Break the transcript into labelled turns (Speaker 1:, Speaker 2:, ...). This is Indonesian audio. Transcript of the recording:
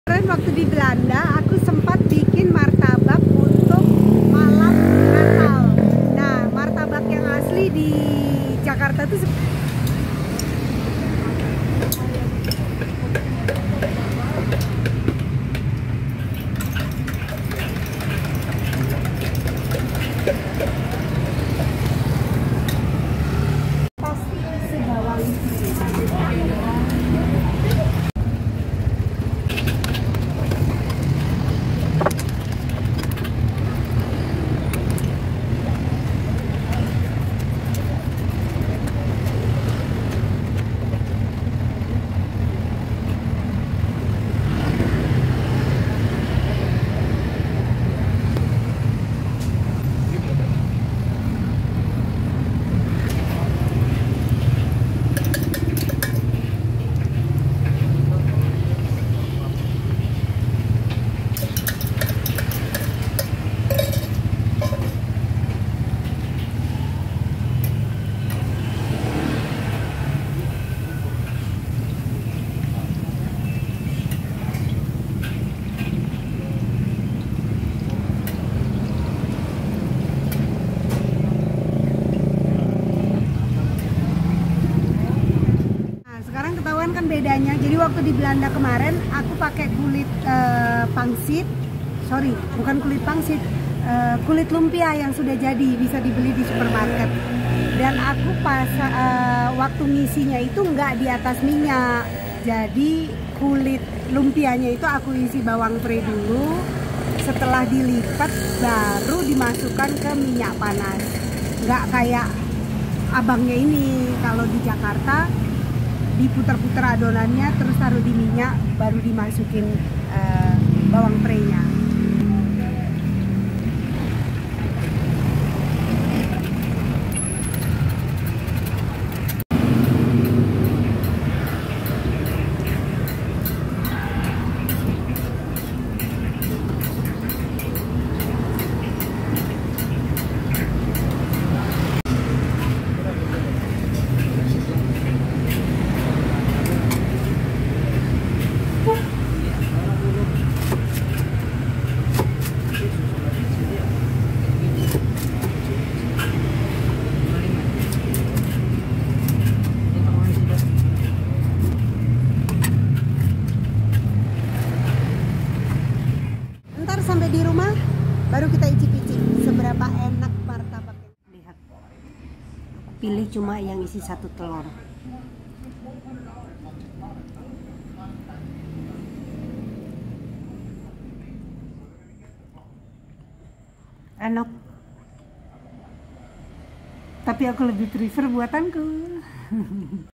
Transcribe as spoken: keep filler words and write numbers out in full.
Speaker 1: Kemarin waktu di Belanda, aku sempat bikin martabak untuk malam Natal. Nah, martabak yang asli di Jakarta tuh pasti sebawang. Sekarang ketahuan kan bedanya. Jadi waktu di Belanda kemarin aku pakai kulit uh, pangsit, sorry bukan kulit pangsit, uh, kulit lumpia yang sudah jadi bisa dibeli di supermarket. Dan aku pas uh, waktu ngisinya itu nggak di atas minyak. Jadi kulit lumpianya itu aku isi bawang pre dulu. Setelah dilipat baru dimasukkan ke minyak panas. Nggak kayak abangnya ini kalau di Jakarta. Diputar-putar adonannya terus taruh di minyak baru dimasukin uh, bawang prenya. Sampai di rumah baru kita icip-icip seberapa enak martabak. Lihat, pilih cuma yang isi satu telur. Enak, tapi aku lebih prefer buatanku.